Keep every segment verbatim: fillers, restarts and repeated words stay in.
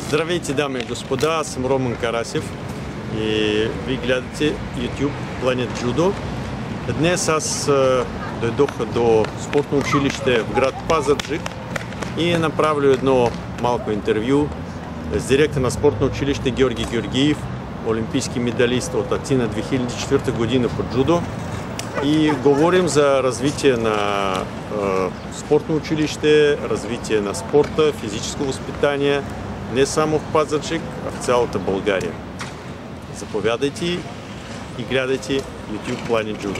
Здравейте, дами и господа, аз съм Роман Карасев и ви гледате YouTube Planet Judo. Днес аз дойдох до спортно училище в град Пазарджик и направил едно малко интервю с директора на спортно училище Георги Георгиев, олимпийски медалист от Атина две хиляди и четвърта година по джудо. И говорим за развитие на е, спортно училище, развитие на спорта, физическо възпитание, не само в Пазарджик, а в цялата България. Заповядайте и гледайте YouTube Planet Judo.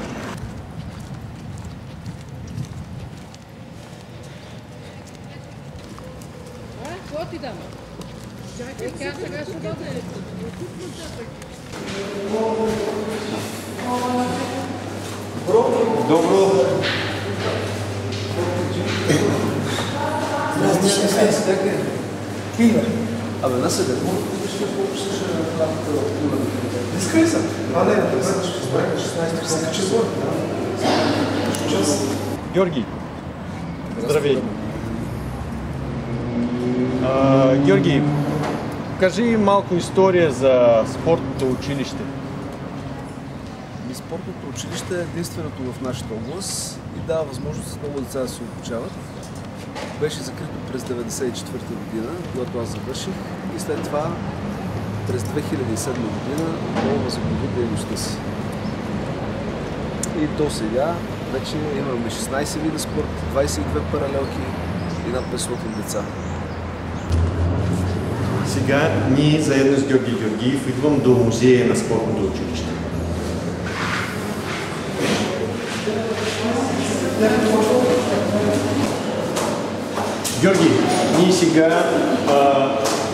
Какво ти дам? Чакай, тя сега ще бъде. Добро! Кива. Абе, на сега, ще попушиш работа от Кива. Дискай съм. Това не е, да ще избрахме шестнайсети число. Георги, здравей! А, Георги, кажи малко история за спортното училище. Спортното училище е единственото в нашата област и дава възможност много деца да се обучават. Беше закрито през деветдесет и четвърта година, когато аз завърших, и след това през две хиляди и седма година отново възобнови дейността си. И до сега вече имаме шестнайсет вида спорт, двайсет и две паралелки и над петстотин деца. Сега ние заедно с Георги Георгиев идвам до музея на спортното училище. Георги, ние сега а,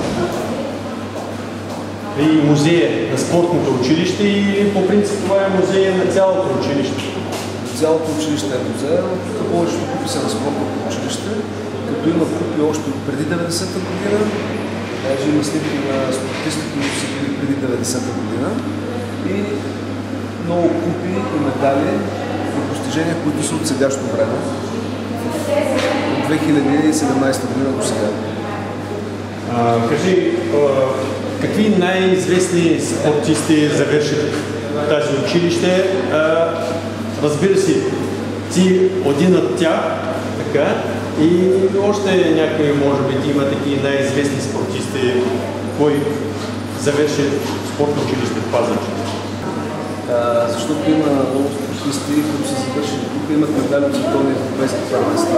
е музея на спортното училище и по принцип това е музея на цялото училище. Цялото училище е музея, повечето купи са на спортното училище, като има купи още преди деветдесета година, даже има снимки на спортисти, които са били преди деветдесета година, и много купи и медали и постижения, които са от сегашното време, от две хиляди и седемнайсета година до сега. А, кажи, а, какви най-известни спортисти завършиха тази училище? А, разбира се, ти един от тях, така, и още някои, може би, има такива най-известни спортисти, кой завърши спортно училище в Пазарджик. Защото има много спортисти, които са завършили тук, имат медали от световни европейски първенства.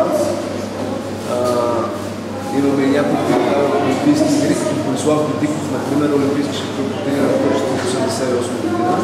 Имаме и няколко олимпийски игри, като Борислав Додиков, например, олимпийски шампион по тенис на пръчета от осемдесет и осма година.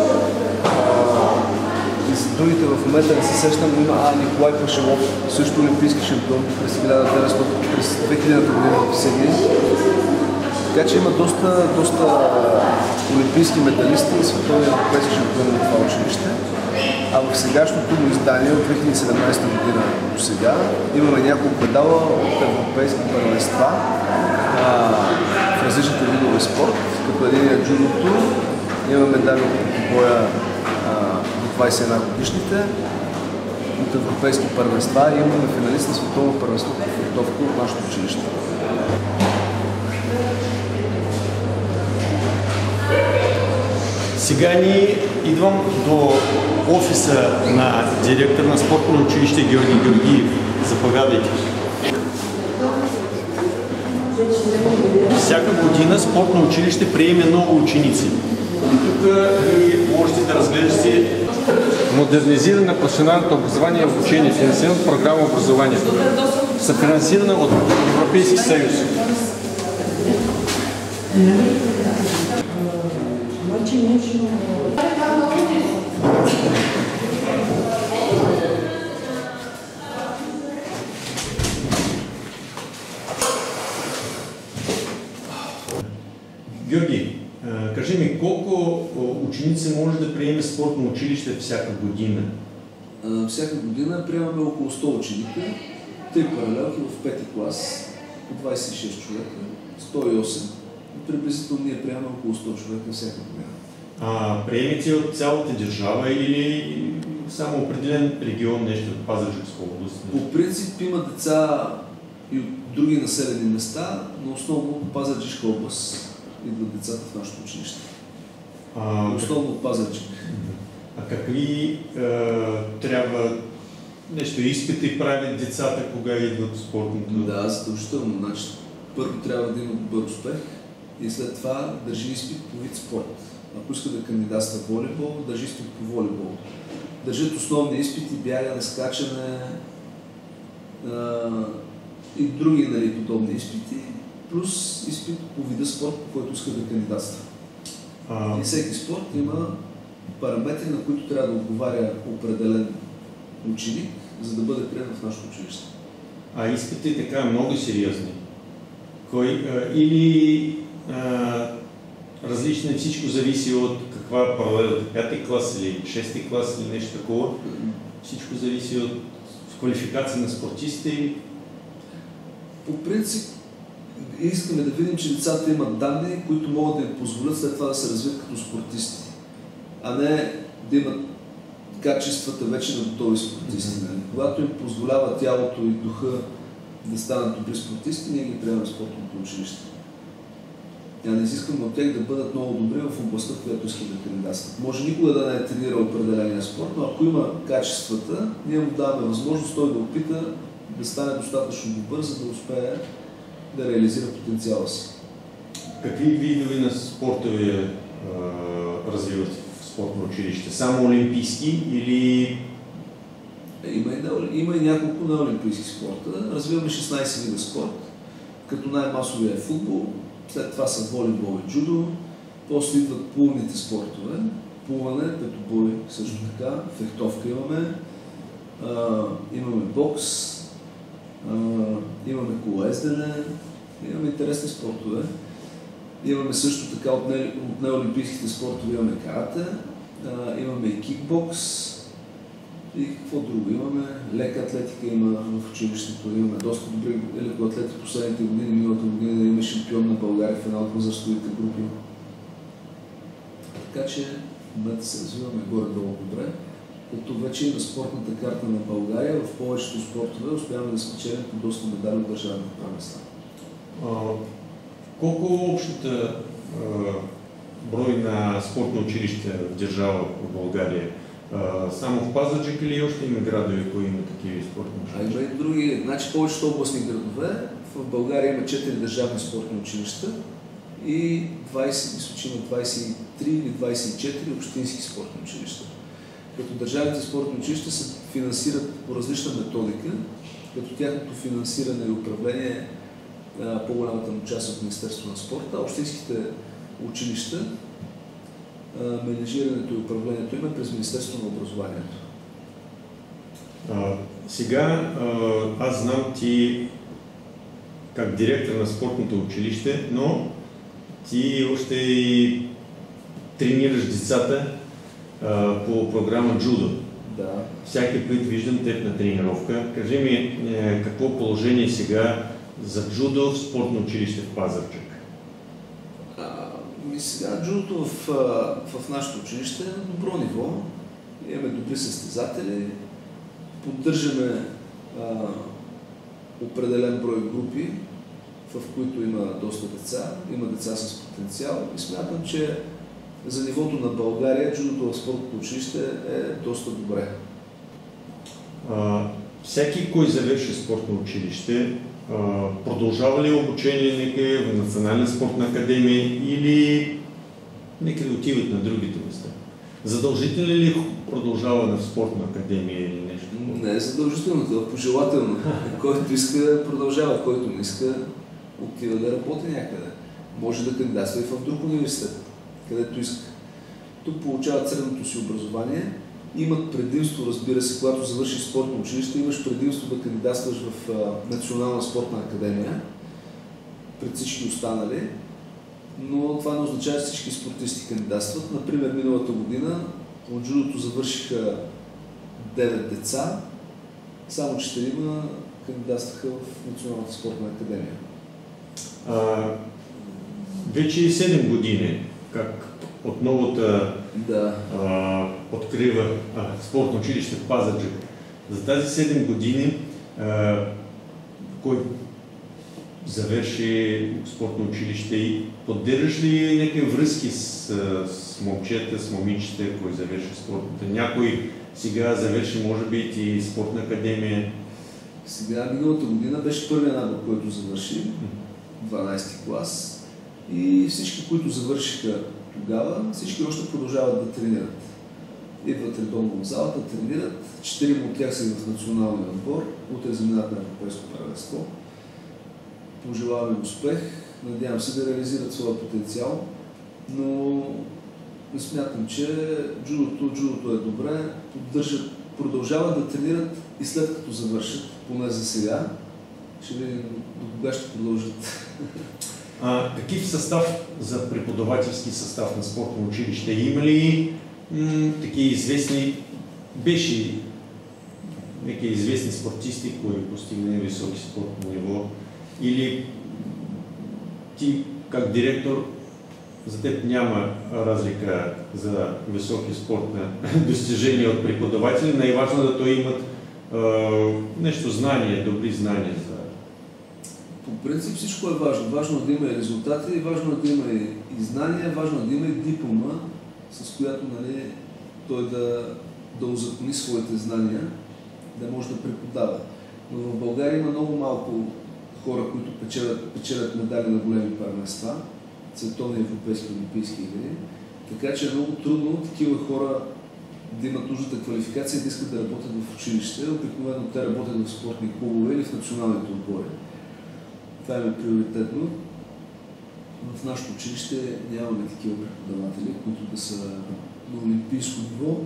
И за другите в момента не се сещам, но има А. Николай Пашелов, също олимпийски шампион през две хилядната година в Сидней. Така че има доста, доста олимпийски медалисти и световни европейски шампиони на това училище. А в сегашното му издание от две хиляди и седемнайсета година до сега имаме няколко медала от европейски първенства в различните видове спорт, като един е джудото, имаме медали от боя до двайсет и една годишните от европейски първенства и имаме финалист на световно първенство по фехтовка от нашето училище. Сега ни идвам до офиса на директор на спортно училище Георги Георгиев. Заповядайте. Всяка година спортно училище приеме много ученици. И тук ви можете да разглеждате модернизиране на професионалното образование и обучение, финансирана програма образование, съфинансирана от Европейски съюз. Георги, кажи ми, колко ученици може да приеме спортно училище всяка година? Всяка година приемаме около сто ученика, три паралелки в пети клас, по двайсет и шест човека, сто и осем. Приблизително ние приемаме около сто човека всяка година. А приемите от цялата държава или само определен регион, нещо от Пазарджикска област? По принцип има деца и от други населени места, но основно от Пазарджишка област идват децата в нашето училище. А, Основно от Пазарджик. А какви а, трябва нещо изпити правят децата, кога идват в спортното? Да, задължително. Значи, първо трябва да има добър успех и след това държи изпит по вид спорт. Ако иска да кандидатства волейбол, държи изпит по волейбол. Държат основни изпити, бягане, скачане а, и други, нали, подобни изпити, плюс изпит по вида спорт, по който иска да кандидатства. А... И всеки спорт има параметри, на които трябва да отговаря определен ученик, за да бъде приет в нашето училище. А изпити така много сериозни? Кой, а, или а, различно е, всичко зависи от каква паралел, пети клас или шести клас или нещо такова? Всичко зависи от квалификация на спортисти? По принцип, искаме да видим, че децата имат данни, които могат да им позволят след това да се развият като спортисти, а не да имат качествата вече на готови спортисти. Mm-hmm. Когато им позволява тялото и духа да станат добри спортисти, ние ги приемаме в спортното училище. Тя не изискаме от тях да бъдат много добри в областта, в която искат да кандидатстват. Може никога да не е тренирал определения спорт, но ако има качествата, ние му даваме възможност той да опита да стане достатъчно добър, за да успее да реализира потенциала си. Какви видове на спортове а, развиват в спортно училище? Само олимпийски или... Има и, има и няколко неолимпийски спорта. Развиваме шестнайсет вида спорт, като най-масовия е футбол, след това са волейбол и джудо, после идват плувните спортове, плуване, петобой също така, фехтовка имаме, а, имаме бокс, а, имаме колоездене, имаме интересни спортове. Имаме също така от, не, от неолимпийските спортове имаме карате, а, имаме и кикбокс и какво друго имаме. Лека атлетика има в училището, имаме доста добри лекоатлети в последните години. Миналата година да имаме шампион на България в една от възрастовите групи. Така че в момента се развиваме горе-долу добре, като вече и на спортната карта на България в повечето спортове успяваме да спечелим по доста медали от държавните първенства. Колко общата а, брой на спортно училище в държава в България? А, само в Пазарджик или още има градове, които имат такива спортни училища? А има и други. Значи повечето областни градове. В България има четири държавни спортни училища и двайсет, мисля, че има двайсет и три или двайсет и четири общински спортни училища. Като държавните спортни училища се финансират по различна методика, като тяхното финансиране и управление по-голямата му част от Министерството на спорта, а общинските училища, менеджирането и управлението им е през Министерството на образованието. А, сега а, аз знам ти как директор на спортното училище, но ти още и тренираш децата а, по програма джудо. Да. Всяки път виждам теб на тренировка. Кажи ми е, какво положение сега за джудо в спортно училище в Пазарджик? А, и сега джудото в, в нашето училище е на добро ниво. Имаме добри състезатели, поддържаме а, определен брой групи, в които има доста деца, има деца с потенциал и смятам, че за нивото на България джудото в спортното училище е доста добре. А, всеки, кой завърши спортно училище, а, продължава ли обучение някъде в Национална спортна академия или някъде отиват на другите места? Задължително ли продължава в спортна академия или нещо? Не е задължително, това е пожелателно. Който иска, продължава, който не иска, отива да работи някъде. Може да кандидатства и в друг университет, където иска. Тук получават средното си образование, имат предимство, разбира се, когато завършиш спортно училище, имаш предимство да кандидатстваш в Национална спортна академия, пред всички останали, но това не означава, че всички спортисти кандидатстват. Например, миналата година от джудото завършиха девет деца, само четирима кандидатстваха в Националната спортна академия. А, вече седем години, как от новата да. а, открива а, спортно училище в Пазарджик. За тази седем години а, кой завърши спортно училище и поддържаш ли някакви връзки с, с момчета, с момичета, кой завърши спортната? Някой сега завърши, може би, и спортна академия? Сега, миналата година беше първият набор, който завърши, дванадесети клас. И всички, които завършиха тогава, всички още продължават да тренират. Идват редовно в залата, тренират. Четирима от тях са и в националния отбор. Утре заминат на европейско първенство. Пожелавам им успех. Надявам се да реализират своя потенциал. Но не смятам, че джудото, джудото е добре. Поддържат, продължават да тренират и след като завършат, поне за сега. Ще видим до кога ще продължат. А, какъв състав за преподавателски състав на спортно училище? Има ли м- такива известни, беше някакви известни спортисти, които постигнали високи спортно ниво? Или ти, как директор, за теб няма разлика за високи спортни достижения от преподаватели? Най-важно да той имат а, нещо знание, добри знания за... По принцип всичко е важно. Важно е да има и резултати, важно е да има и знания, важно е да има и диплома, с която, нали, той да, да узакони своите знания, да може да преподава. Но в България има много малко хора, които печелят, печелят медали на големи първенства, световни, европейски, олимпийски игри. Така че е много трудно такива хора да имат нужната квалификация и да искат да работят в училище. Обикновено те работят в спортни клубове или в националните отбори. Това е приоритетно. В нашето училище нямаме такива преподаватели, които да са на олимпийско ниво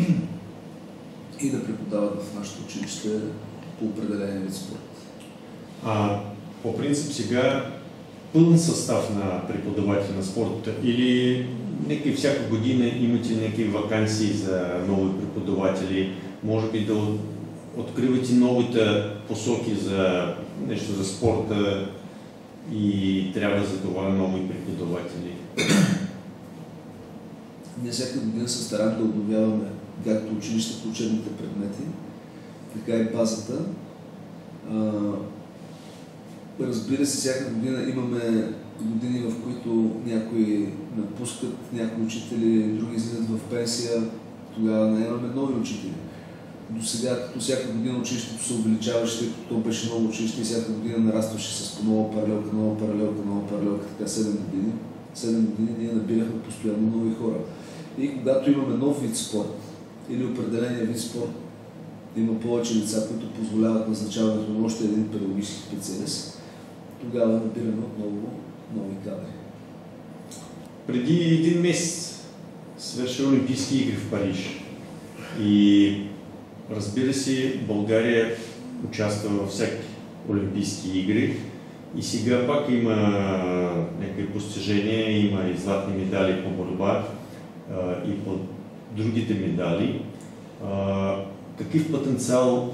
и да преподават в нашето училище по определен вид спорт. А, по принцип сега пълен състав на преподаватели на спорта или някакви всяка година имате някакви вакансии за нови преподаватели, може би да откривате новите посоки за нещо за спорта и трябва за това нови преподаватели? Ние всяка година се стараем да обновяваме както училище по учебните предмети, така и базата. Разбира се, всяка година имаме години, в които някои напускат, някои учители, други излизат в пенсия, тогава наемаме нови учители. До сега, като всяка година училището се увеличаваше, тъй като то беше ново училище и всяка година нарастваше с по нова паралелка, нова паралелка, нова паралелка, така седем години. седем години ние набирахме постоянно нови хора. И когато имаме нов вид спорт или определения вид спорт, има повече лица, които позволяват назначаването на още един педагогически специалист, тогава набираме отново нови кадри. Преди един месец свърши Олимпийски игри в Париж и разбира се, България участва във всеки Олимпийски игри и сега пак има някакви постижения, има и златни медали по борба и по другите медали. Какъв потенциал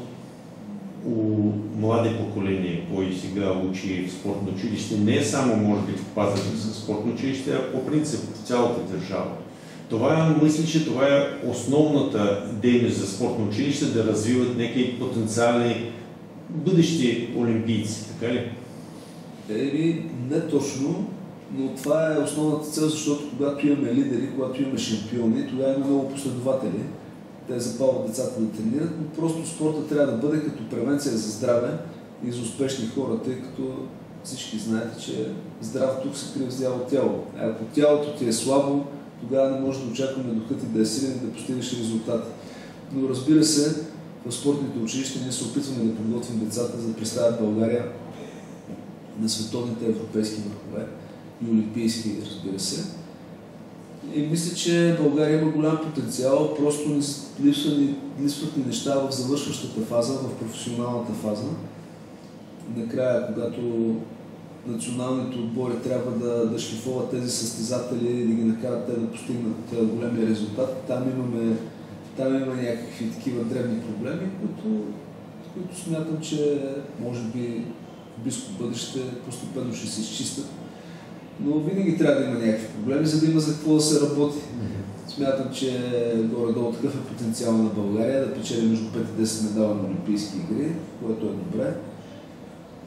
у млади поколения, кой сега учи в спортно училище, не е само, може би, в Пазарджик за спортно училище, а по принцип в цялата държава. Това, мисля, че това е основната дейност за спортно училище, да развиват някакви потенциални бъдещи олимпийци, така ли? Еми, не точно, но това е основната цел, защото когато имаме лидери, когато имаме шампиони, тогава има много последователи. Те запалват децата да тренират, но просто спорта трябва да бъде като превенция за здраве и за успешни хора, тъй като всички знаете, че здравето тук се крие в цялото тяло. А ако тялото ти е слабо, тогава не може да очакваме духът ти да е силен и да постигнеш резултати. Но разбира се, в спортните училища ние се опитваме да подготвим децата, за да представят България на световните европейски върхове и олимпийски, разбира се. И мисля, че България има голям потенциал, просто липсват ни, липсват ни неща в завършващата фаза, в професионалната фаза. Накрая, когато националните отбори трябва да, да шлифоват тези състезатели и да ги накарат те да постигнат големи резултати, там имаме, там има някакви такива дребни проблеми, които, които смятам, че може би в близко бъдеще постепенно ще се изчистят. Но винаги трябва да има някакви проблеми, за да има за какво да се работи. Смятам, че горе-долу такъв е потенциал на България да печели между пет и десет медала на Олимпийски игри, което е добре.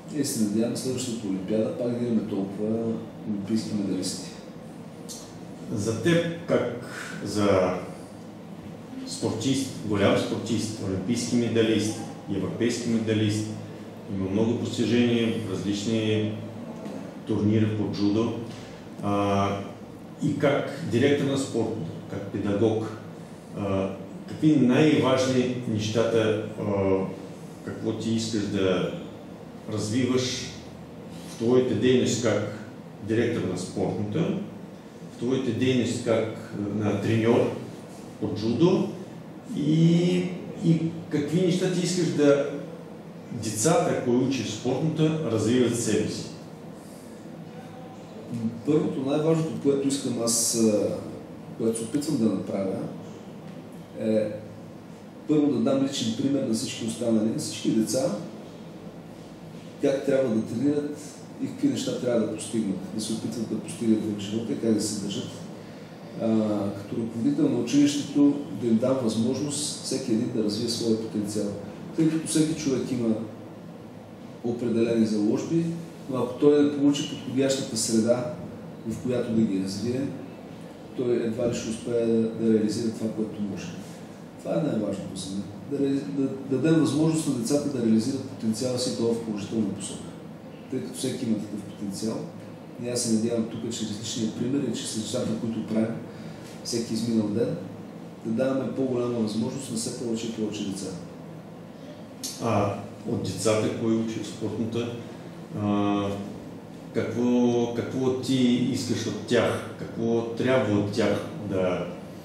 И се надявам следващата Олимпиада пак да имаме толкова олимпийски медалисти. За теб, как за спортист, голям спортист, олимпийски медалист, европейски медалист, има много постижения в различни турнири по джудо, а, и как директор на спорт, как педагог, а, какви най-важни нещата, а, какво ти искаш да развиваш в твоите дейности как директор на спортната, в твоите дейности как на треньор по джудо и, и какви неща ти искаш да децата, които учат в спортната, развиват себе си? Първото, най-важното, което искам аз, което се опитвам да направя, е първо да дам личен пример на всички останали, на всички деца, как трябва да тренират и какви неща трябва да постигнат, да се опитват да постигнат в живота и как да се държат. А, като ръководител на училището да им дам възможност всеки един да развие своя потенциал. Тъй като всеки човек има определени заложби, но ако той не получи подходящата среда, в която да ги развие, той едва ли ще успее да, да реализира това, което може. Това е най-важното за мен. Да, да, да дадем възможност на децата да реализират потенциала си това в положителна посока. Тъй като всеки има такъв потенциал. И аз се надявам тук, че различни примери, че с нещата, които правим всеки изминал ден, да даваме по-голяма възможност на все повече и повече деца. А от децата, които учат в спортната, а, какво, какво ти искаш от тях? Какво трябва от тях да,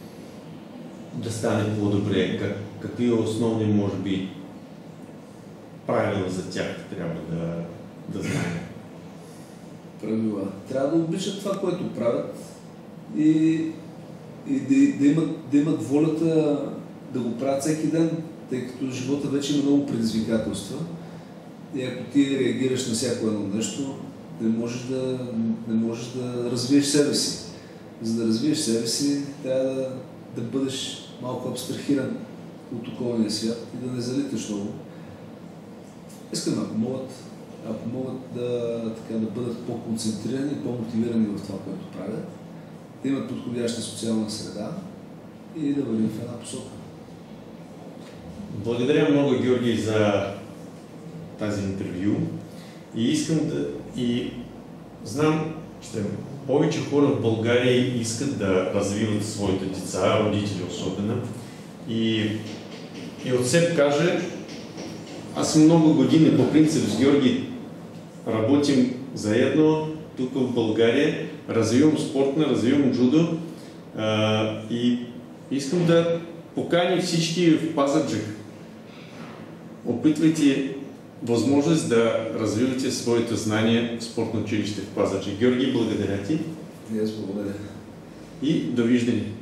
да стане по-добре? Как, какви основни, може би, правила за тях трябва да, да знаем? Правила. Трябва да обичат това, което правят и, и да, да, имат, да имат волята да го правят всеки ден, тъй като живота вече има много предизвикателства. И ако ти реагираш на всяко едно нещо, не можеш да, не можеш да развиеш себе си. За да развиеш себе си, трябва да, да бъдеш малко абстрахиран от околния свят и да не залиташ много. Искам, ако могат, ако могат да, така, да бъдат по-концентрирани и по-мотивирани в това, което правят, да имат подходяща социална среда и да вървим в една посока. Благодаря много, Георги, за тази интервю. И искам да... И знам, че повече хора в България искат да развиват своите деца, родители особено. И, и от себе кажа, аз много години по принцип с Георги работим заедно тук в България, развивам спортна, развивам джудо а, и искам да поканя всички в Пазарджик. Опитвайте възможност да развивате своите знания в спортно училище в Пазарджик. Георги, благодаря ти. И аз благодаря. И довиждане.